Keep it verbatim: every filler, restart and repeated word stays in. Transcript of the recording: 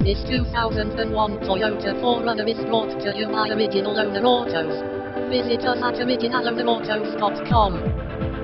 This two thousand one Toyota four runner is brought to you by Original Owner Autos. Visit us at original owner autos dot com.